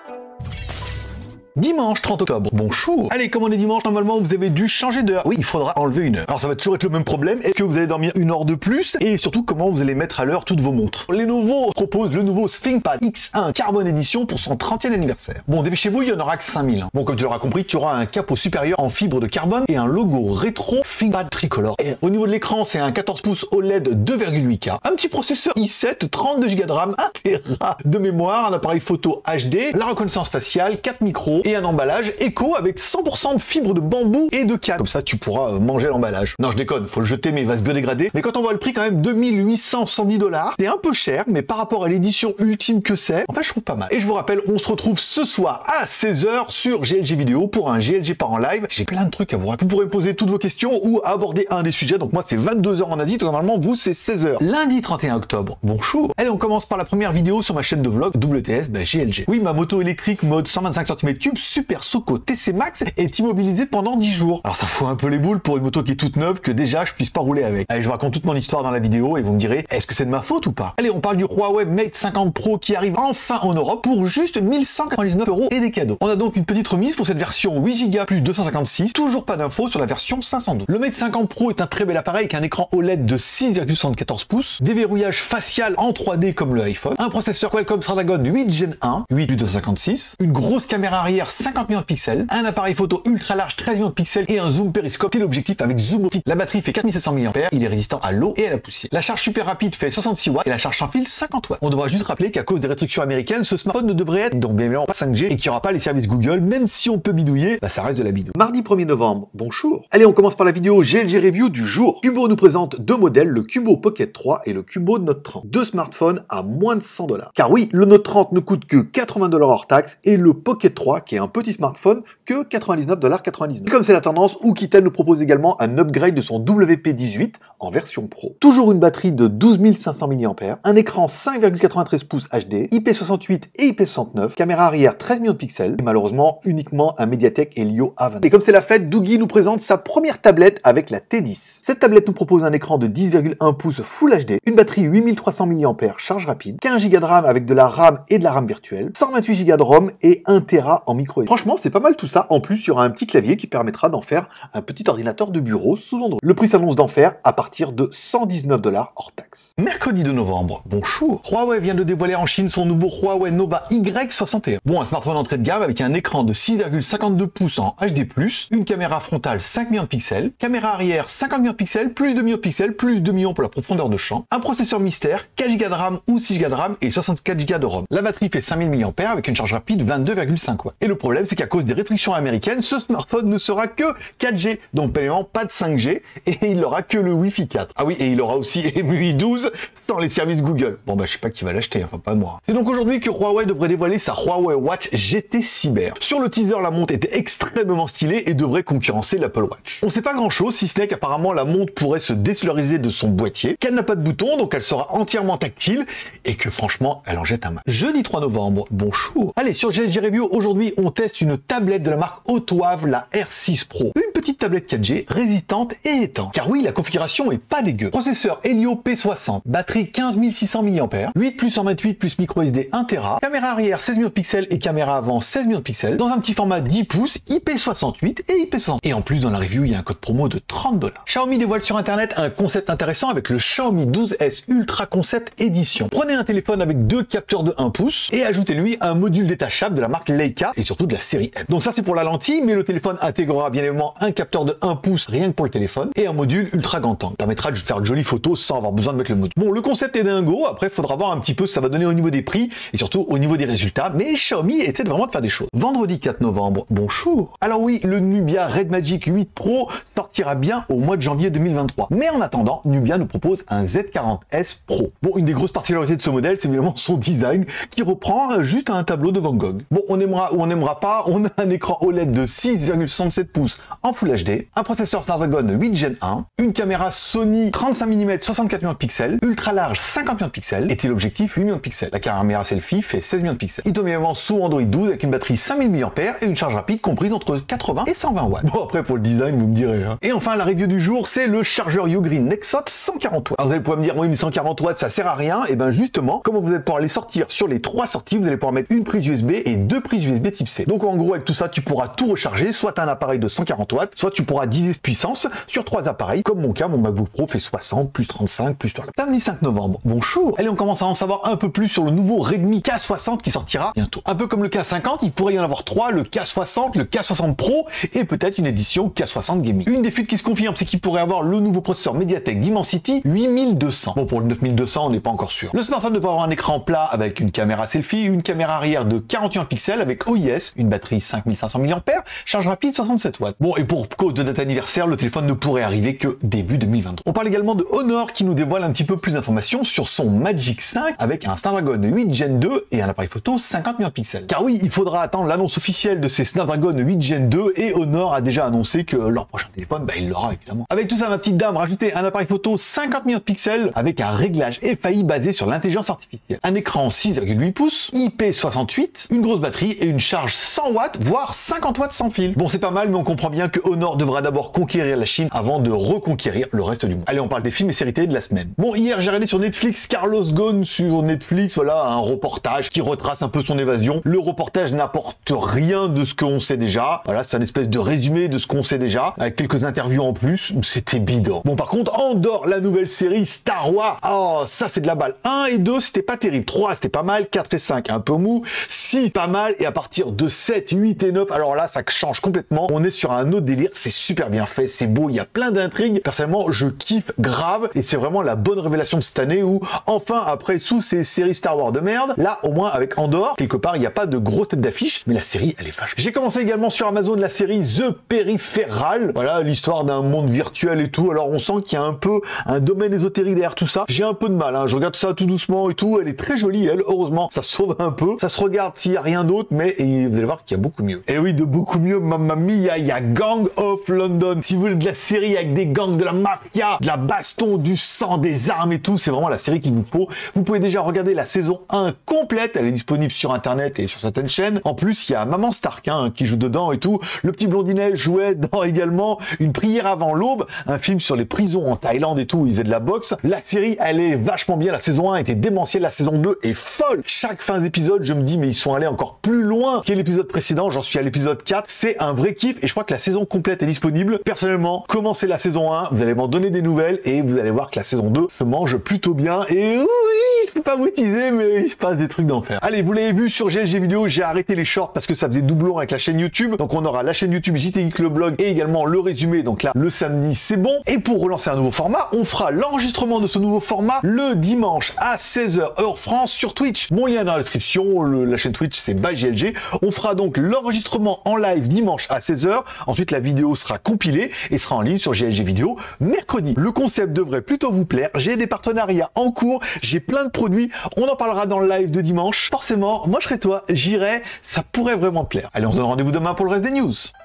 Dimanche 30 octobre, bonjour. Allez, comme on est dimanche, normalement vous avez dû changer d'heure. Oui, il faudra enlever une heure. Alors ça va toujours être le même problème. Est-ce que vous allez dormir une heure de plus? Et surtout, comment vous allez mettre à l'heure toutes vos montres? Les nouveaux proposent le nouveau ThinkPad X1 Carbon Edition pour son 30e anniversaire. Bon, dépêchez-vous, il y en aura que 5000. Bon, comme tu l'auras compris, tu auras un capot supérieur en fibre de carbone et un logo rétro ThinkPad tricolore. Et au niveau de l'écran, c'est un 14 pouces OLED 2,8K, un petit processeur i7, 32 Go de RAM, 1 Tera de mémoire, un appareil photo HD, la reconnaissance faciale, 4 micros et un emballage éco avec 100% de fibres de bambou et de canne. Comme ça, tu pourras manger l'emballage. Non, je déconne, faut le jeter, mais il va se biodégrader. Mais quand on voit le prix, quand même, 2870 $, c'est un peu cher, mais par rapport à l'édition ultime que c'est, en fait, je trouve pas mal. Et je vous rappelle, on se retrouve ce soir à 16h sur GLG Vidéo pour un GLG par en live. J'ai plein de trucs à vous raconter. Vous pourrez me poser toutes vos questions ou aborder un des sujets. Donc moi, c'est 22h en Asie. Normalement, vous, c'est 16h. Lundi 31 octobre. Bonjour. Allez, on commence par la première vidéo sur ma chaîne de vlog WTS GLG. Oui, ma moto électrique mode 125 cm3 Super Soco TC Max est immobilisée pendant 10 jours. Alors ça fout un peu les boules pour une moto qui est toute neuve que déjà je puisse pas rouler avec. Allez, je vous raconte toute mon histoire dans la vidéo et vous me direz, est-ce que c'est de ma faute ou pas? Allez, on parle du Huawei Mate 50 Pro qui arrive enfin en Europe pour juste 1199 € et des cadeaux. On a donc une petite remise pour cette version 8 Go plus 256, toujours pas d'infos sur la version 512. Le Mate 50 Pro est un très bel appareil avec un écran OLED de 6,74 pouces, déverrouillage facial en 3D comme le iPhone, un processeur Qualcomm Snapdragon 8 Gen 1, 8 plus 256, une grosse caméra arrière 50 millions de pixels, un appareil photo ultra large 13 millions de pixels et un zoom périscope téléobjectif avec zoom optique. La batterie fait 4700 mAh, il est résistant à l'eau et à la poussière. La charge super rapide fait 66 watts et la charge sans fil 50 watts. On devra juste rappeler qu'à cause des restrictions américaines, ce smartphone ne devrait être donc bien évidemment pas 5G et qu'il n'y aura pas les services Google, même si on peut bidouiller, bah ça reste de la bidouille. Mardi 1er novembre, bonjour. Allez, on commence par la vidéo GLG Review du jour. Cubo nous présente deux modèles, le Cubo Pocket 3 et le Cubo Note 30. Deux smartphones à moins de 100 $. Car oui, le Note 30 ne coûte que 80 $ hors taxe et le Pocket 3, qui est un petit smartphone, que 99,99 $. Comme c'est la tendance, Oukitel nous propose également un upgrade de son WP18 en version Pro. Toujours une batterie de 12 500 mAh, un écran 5,93 pouces HD, IP68 et IP69, caméra arrière 13 millions de pixels, et malheureusement uniquement un Mediatek Helio A20. Et comme c'est la fête, Doogee nous présente sa première tablette avec la T10. Cette tablette nous propose un écran de 10,1 pouces Full HD, une batterie 8300 mAh charge rapide, 15 Go de RAM avec de la RAM et de la RAM virtuelle, 128 Go de ROM et 1 Tera en micro SD. Franchement, c'est pas mal tout ça. En plus, il y aura un petit clavier qui permettra d'en faire un petit ordinateur de bureau sous Android. Le prix s'annonce d'en faire à partir de 119 $ hors taxe. Mercredi 2 novembre, bonjour. Huawei vient de dévoiler en Chine son nouveau Huawei Nova Y61. Bon, un smartphone entrée de gamme avec un écran de 6,52 pouces en HD+, une caméra frontale 5 millions de pixels, caméra arrière 50 millions de pixels, plus 2 millions de pixels, plus 2 millions pour la profondeur de champ, un processeur mystère, 4 Go de RAM ou 6 Go de RAM et 64 Go de ROM. La batterie fait 5000 mAh avec une charge rapide 22,5 watts. Et le problème, c'est qu'à cause des restrictions américaines, ce smartphone ne sera que 4G, donc évidemment pas de 5G, et il n'aura que le Wi-Fi 4. Ah oui, et il aura aussi MUI 12 sans les services Google. Bon bah je sais pas qui va l'acheter, enfin pas moi. C'est donc aujourd'hui que Huawei devrait dévoiler sa Huawei Watch GT Cyber. Sur le teaser, la montre était extrêmement stylée et devrait concurrencer l'Apple Watch. On sait pas grand chose, si ce n'est qu'apparemment la montre pourrait se désolariser de son boîtier, qu'elle n'a pas de bouton, donc elle sera entièrement tactile, et que franchement, elle en jette un mal. Jeudi 3 novembre, bonjour. Allez, sur GLG Review, aujourd'hui, on teste une tablette de la marque Autoave, la R6 Pro. Une petite tablette 4G, résistante et étanche. Car oui, la configuration est pas dégueu. Processeur Helio P60, batterie 15 600 mAh, 8 plus 128 plus micro SD 1 Tera, caméra arrière 16 millions de pixels et caméra avant 16 millions de pixels, dans un petit format 10 pouces, IP68 et IP60. Et en plus, dans la review, il y a un code promo de 30 $. Xiaomi dévoile sur internet un concept intéressant avec le Xiaomi 12S Ultra Concept Edition. Prenez un téléphone avec deux capteurs de 1 pouce et ajoutez-lui un module détachable de la marque Leica et surtout de la série M. Donc ça c'est pour la lentille, mais le téléphone intégrera bien évidemment un capteur de 1 pouce rien que pour le téléphone et un module ultra grand angle. Permettra de faire de jolies photos sans avoir besoin de mettre le module. Bon, le concept est dingo, après il faudra voir un petit peu ce que ça va donner au niveau des prix et surtout au niveau des résultats, mais Xiaomi essaie vraiment de faire des choses. Vendredi 4 novembre, bonjour. Alors oui, le Nubia Red Magic 8 Pro sortira bien au mois de janvier 2023. Mais en attendant, Nubia nous propose un Z40S Pro. Bon, une des grosses particularités de ce modèle, c'est évidemment son design qui reprend juste un tableau de Van Gogh. Bon, on aimera ou on n'aimera pas, on a un écran OLED de 6,67 pouces en en Full HD, un processeur Snapdragon 8 Gen 1, une caméra Sony 35 mm 64 millions de pixels, ultra large 50 millions de pixels et téléobjectif 8 millions de pixels. La caméra selfie fait 16 millions de pixels. Il tourne également sous Android 12 avec une batterie 5000 mAh et une charge rapide comprise entre 80 et 120 watts. Bon, après pour le design, vous me direz. Et enfin, la review du jour, c'est le chargeur Ugreen Nexot 140 watts. Alors vous allez pouvoir me dire, oui, mais 140 watts, ça sert à rien. Et ben justement, comment vous allez pouvoir les sortir sur les 3 sorties, vous allez pouvoir mettre une prise USB et 2 prises USB type C. Donc en gros, avec tout ça, tu pourras tout recharger, soit un appareil de 140 watts, soit tu pourras diviser puissance sur 3 appareils, comme mon cas, mon MacBook Pro fait 60, plus 35, plus 3. Samedi 5 novembre. Bonjour. Allez, on commence à en savoir un peu plus sur le nouveau Redmi K60 qui sortira bientôt. Un peu comme le K50, il pourrait y en avoir 3, le K60, le K60 Pro et peut-être une édition K60 Gaming. Une des fuites qui se confirme, c'est qu'il pourrait avoir le nouveau processeur Mediatek Dimensity 8200. Bon, pour le 9200, on n'est pas encore sûr. Le smartphone devrait avoir un écran plat avec une caméra selfie, une caméra arrière de 41 pixels avec OIS, une batterie 5500 mAh, charge rapide 67 watts. Bon, et pour cause de date anniversaire, le téléphone ne pourrait arriver que début 2023. On parle également de Honor qui nous dévoile un petit peu plus d'informations sur son Magic 5 avec un Snapdragon 8 Gen 2 et un appareil photo 50 millions de pixels. Car oui, il faudra attendre l'annonce officielle de ces Snapdragon 8 Gen 2 et Honor a déjà annoncé que leur prochain téléphone, il l'aura évidemment. Avec tout ça, ma petite dame, rajoutez un appareil photo 50 millions de pixels avec un réglage FAI basé sur l'intelligence artificielle. Un écran 6,8 pouces, IP68, une grosse batterie et une charge 100 watts, voire 50 watts sans fil. Bon, c'est pas mal, mais on comprend bien que Honor devra d'abord conquérir la Chine avant de reconquérir le reste du monde. Allez, on parle des films et séries télé de la semaine. Bon, hier, j'ai regardé sur Netflix Carlos Ghosn sur Netflix, voilà, un reportage qui retrace un peu son évasion. Le reportage n'apporte rien de ce qu'on sait déjà. Voilà, c'est une espèce de résumé de ce qu'on sait déjà, avec quelques interviews en plus. C'était bidon. Bon, par contre, Andor, la nouvelle série Star Wars, oh, ça c'est de la balle. 1 et 2, c'était pas terrible. 3, c'était pas mal. 4 et 5, un peu mou. 6, pas mal. Et à partir de 7, 8 et 9, alors là, ça change complètement. On est sur un autre délire. C'est super bien fait, c'est beau, il y a plein d'intrigues. Personnellement, je kiffe grave. Et c'est vraiment la bonne révélation de cette année où, enfin, après sous ces séries Star Wars de merde, là, au moins, avec Andor, quelque part, il n'y a pas de grosse tête d'affiche, mais la série, elle est vache. J'ai commencé également sur Amazon la série The Peripheral. Voilà, l'histoire d'un monde virtuel et tout. Alors, on sent qu'il y a un peu un domaine ésotérique derrière tout ça. J'ai un peu de mal, hein. Je regarde ça tout doucement et tout. Elle est très jolie, elle. Heureusement, ça sauve un peu. Ça se regarde s'il n'y a rien d'autre, mais et vous allez voir qu'il y a beaucoup mieux. Et oui, de beaucoup mieux, mamma mia, il y a Gang of London. Si vous voulez de la série avec des gangs, de la mafia, de la baston, du sang, des armes et tout, c'est vraiment la série qu'il vous faut. Vous pouvez déjà regarder la saison 1 complète. Elle est disponible sur Internet et sur certaines chaînes. En plus, il y a Maman Stark hein, qui joue dedans et tout. Le petit blondinet jouait dans également Une prière avant l'aube, un film sur les prisons en Thaïlande et tout, où ils faisaient de la boxe. La série, elle est vachement bien. La saison 1 était démentielle, la saison 2 est folle. Chaque fin d'épisode, je me dis, mais ils sont allés encore plus loin que l'épisode précédent. J'en suis à l'épisode 4. C'est un vrai kiff et je crois que la saison complète est disponible. Personnellement, commencez la saison 1, vous allez m'en donner des nouvelles et vous allez voir que la saison 2 se mange plutôt bien. Et oui, je peux pas vous teaser, mais il se passe des trucs d'enfer. Allez, vous l'avez vu sur GLG Vidéo, j'ai arrêté les shorts parce que ça faisait doublon avec la chaîne YouTube. Donc on aura la chaîne YouTube JTX le blog et également le résumé. Donc là, le samedi, c'est bon. Et pour relancer un nouveau format, on fera l'enregistrement de ce nouveau format le dimanche à 16h heure France sur Twitch. Mon lien dans la description, la chaîne Twitch c'est ByGLG. On fera donc l'enregistrement en live dimanche à 16h. Ensuite, la vidéo sera compilée et sera en ligne sur GLG Vidéo mercredi. Le concept devrait plutôt vous plaire. J'ai des partenariats en cours, j'ai plein de produits. On en parlera dans le live de dimanche. Forcément, moi je serai toi, j'irai, ça pourrait vraiment te plaire. Allez, on se donne rendez-vous demain pour le reste des news.